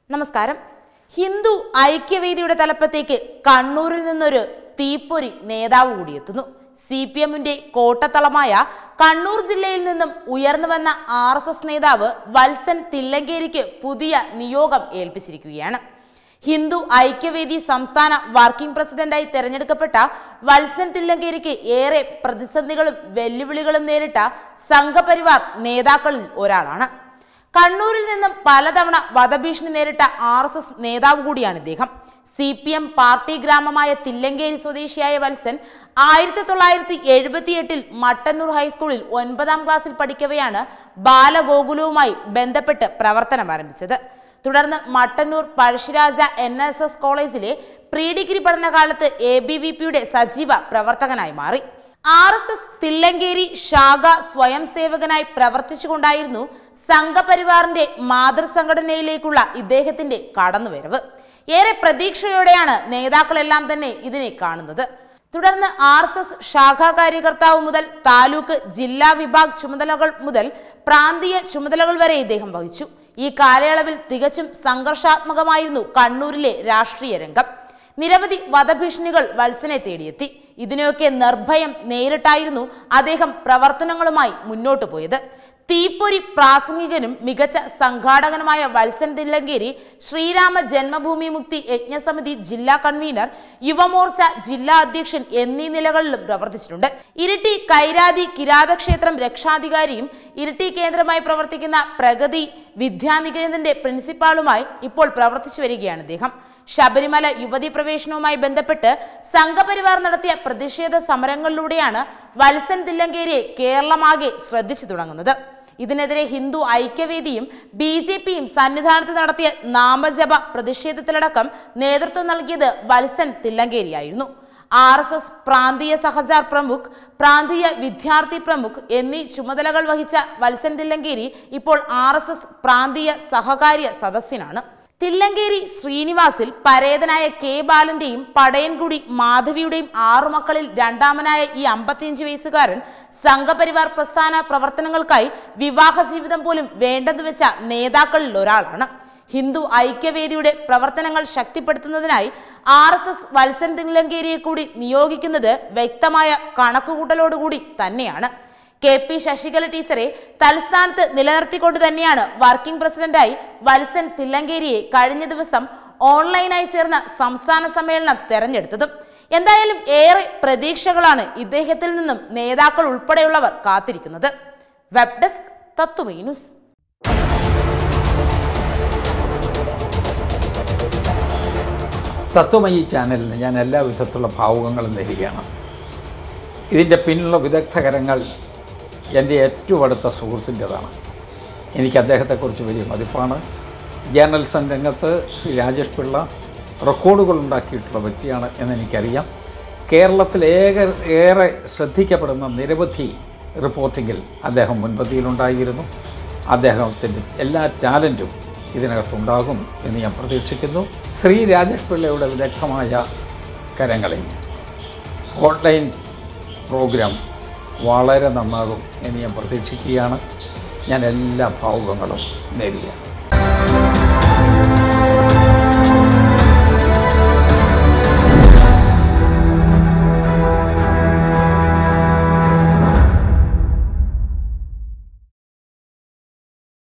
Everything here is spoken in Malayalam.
നമസ്കാരം. ഹിന്ദു ഐക്യവേദിയുടെ തലപ്പത്തേക്ക് കണ്ണൂരിൽ നിന്നൊരു തീപ്പൊരി നേതാവ് കൂടിയെത്തുന്നു. CPMന്റെ കോട്ടത്തളമായ കണ്ണൂർ ജില്ലയിൽ നിന്നും ഉയർന്നു വന്ന RSS നേതാവ് വത്സൻ തില്ലങ്കേരിക്ക് പുതിയ നിയോഗം ഏൽപ്പിച്ചിരിക്കുകയാണ്. ഹിന്ദു ഐക്യവേദി സംസ്ഥാന വർക്കിംഗ് പ്രസിഡന്റായി തെരഞ്ഞെടുക്കപ്പെട്ട വത്സൻ തില്ലങ്കേരിക്ക് ഏറെ പ്രതിസന്ധികളും വെല്ലുവിളികളും നേരിട്ട സംഘപരിവാർ നേതാക്കളിൽ ഒരാളാണ്. കണ്ണൂരിൽ നിന്നും പലതവണ വധഭീഷണി നേരിട്ട RSS നേതാവ് കൂടിയാണ് ഇദ്ദേഹം. CPM പാർട്ടി ഗ്രാമമായ തില്ലങ്കേരി സ്വദേശിയായ വത്സൻ 1978 മട്ടന്നൂർ ഹൈസ്കൂളിൽ 9ാം ക്ലാസ്സിൽ പഠിക്കവെയാണ് ബാലഗോകുലവുമായി ബന്ധപ്പെട്ട് പ്രവർത്തനം ആരംഭിച്ചത്. തുടർന്ന് മട്ടന്നൂർ പഴശ്ശിരാജ NSS കോളേജിലെ പ്രീ ഡിഗ്രി പഠനകാലത്ത് ABVPയുടെ സജീവ പ്രവർത്തകനായി മാറി. RSS തില്ലങ്കേരി ശാഖ സ്വയം സേവകനായി പ്രവർത്തിച്ചുകൊണ്ടായിരുന്നു സംഘപരിവാറിന്റെ മാതൃസംഘടനയിലേക്കുള്ള ഇദ്ദേഹത്തിന്റെ കടന്നുവരവ്. ഏറെ പ്രതീക്ഷയോടെയാണ് നേതാക്കളെല്ലാം തന്നെ ഇതിനെ കാണുന്നത്. തുടർന്ന് RSS ശാഖാ കാര്യകർത്താവ് മുതൽ താലൂക്ക് ജില്ലാ വിഭാഗ് ചുമതലകൾ മുതൽ പ്രാന്തീയ ചുമതലകൾ വരെ ഇദ്ദേഹം വഹിച്ചു. ഈ കാലയളവിൽ തികച്ചും സംഘർഷാത്മകമായിരുന്നു കണ്ണൂരിലെ രാഷ്ട്രീയ രംഗം. നിരവധി വധഭീഷണികൾ വത്സനെ തേടിയെത്തി. ഇതിനെയൊക്കെ നിർഭയം നേരിട്ടായിരുന്നു അദ്ദേഹം പ്രവർത്തനങ്ങളുമായി മുന്നോട്ടു പോയത്. തീപ്പൊരി പ്രാസംഗികനും മികച്ച സംഘാടകനുമായ വത്സൻ തില്ലങ്കേരി ശ്രീരാമ ജന്മഭൂമി മുക്തി യജ്ഞസമിതി ജില്ലാ കൺവീനർ, യുവമോർച്ച ജില്ലാ അധ്യക്ഷൻ എന്നീ നിലകളിലും പ്രവർത്തിച്ചിട്ടുണ്ട്. ഇരിട്ടി കൈരാതി കിരാതക്ഷേത്രം രക്ഷാധികാരിയും ഇരിട്ടി കേന്ദ്രമായി പ്രവർത്തിക്കുന്ന പ്രഗതി വിദ്യാനികേതന്റെ പ്രിൻസിപ്പാളുമായി ഇപ്പോൾ പ്രവർത്തിച്ചു വരികയാണ് ഇദ്ദേഹം. ശബരിമല യുവതി പ്രവേശനവുമായി ബന്ധപ്പെട്ട് സംഘപരിവാർ നടത്തിയ പ്രതിഷേധ സമരങ്ങളിലൂടെയാണ് വത്സൻ തില്ലങ്കേരിയെ കേരളമാകെ ശ്രദ്ധിച്ചു തുടങ്ങുന്നത്. ഇതിനെതിരെ ഹിന്ദു ഐക്യവേദിയും BJPയും സന്നിധാനത്ത് നടത്തിയ നാമജപ പ്രതിഷേധത്തിലടക്കം നേതൃത്വം നൽകിയത് വത്സൻ തില്ലങ്കേരിയായിരുന്നു. RSS പ്രാന്തീയ സഹചാർ പ്രമുഖ്, പ്രാന്തീയ വിദ്യാർത്ഥി പ്രമുഖ് എന്നീ ചുമതലകൾ വഹിച്ച വത്സൻ തില്ലങ്കേരി ഇപ്പോൾ RSS പ്രാന്തീയ സഹകാര്യ സദസ്യനാണ്. തില്ലങ്കേരി ശ്രീനിവാസിൽ പരേതനായ K ബാലന്റെയും പടയൻകുടി മാധവിയുടെയും 6 മക്കളിൽ രണ്ടാമനായ ഈ 55 വയസ്സുകാരൻ സംഘപരിവാർ പ്രസ്ഥാന പ്രവർത്തനങ്ങൾക്കായി വിവാഹ ജീവിതം പോലും വേണ്ടെന്ന് വെച്ച നേതാക്കളിൽ ഒരാളാണ്. ഹിന്ദു ഐക്യവേദിയുടെ പ്രവർത്തനങ്ങൾ ശക്തിപ്പെടുത്തുന്നതിനായി RSS വത്സൻ തില്ലങ്കേരിയെ കൂടി നിയോഗിക്കുന്നത് വ്യക്തമായ കണക്കുകൂട്ടലോടുകൂടി തന്നെയാണ്. KP ശശികല ടീച്ചറെ തലസ്ഥാനത്ത് നിലനിർത്തിക്കൊണ്ട് തന്നെയാണ് വർക്കിംഗ് പ്രസിഡന്റായി വത്സൻ തില്ലങ്കേരിയെ കഴിഞ്ഞ ദിവസം ഓൺലൈനായി ചേർന്ന സംസ്ഥാന സമ്മേളനം തെരഞ്ഞെടുത്തതും. എന്തായാലും ഏറെ പ്രതീക്ഷകളാണ് ഇദ്ദേഹത്തിൽ നിന്നും നേതാക്കൾ ഉൾപ്പെടെയുള്ളവർ കാത്തിരിക്കുന്നത്. Web desk Tattvamayi news. Tattvamayi ചാനലിന് ഞാൻ എല്ലാ വിധത്തിലുള്ള ഭാവുകങ്ങളും നേരുകയാണ്. ഇതിൻ്റെ പിന്നിലുള്ള വിദഗ്ധകരങ്ങൾ എൻ്റെ ഏറ്റവും അടുത്ത സുഹൃത്തിൻ്റെതാണ്. എനിക്ക് അദ്ദേഹത്തെക്കുറിച്ച് വലിയ മതിപ്പാണ്. ജേർണലിസം രംഗത്ത് ശ്രീ രാജേഷ് പിള്ള റെക്കോർഡുകൾ ഉണ്ടാക്കിയിട്ടുള്ള വ്യക്തിയാണ് എന്നെനിക്കറിയാം. കേരളത്തിൽ ഏറെ ശ്രദ്ധിക്കപ്പെടുന്ന നിരവധി റിപ്പോർട്ടിങ്ങിൽ അദ്ദേഹം മുൻപന്തിയിലുണ്ടായിരുന്നു. അദ്ദേഹത്തിൻ്റെ എല്ലാ ടാലൻറ്റും ഇതിനകത്തുണ്ടാകും എന്ന് ഞാൻ പ്രതീക്ഷിക്കുന്നു. ശ്രീ രാജേഷ് പിള്ളയുടെ വിദഗ്ധമായ കരങ്ങളിൽ ഓൺലൈൻ പ്രോഗ്രാം വളരെ നന്നാകും എന്ന് ഞാൻ പ്രതീക്ഷിക്കുകയാണ്. ഞാൻ എല്ലാ ഭാവുകങ്ങളും നേരുകയാണ്.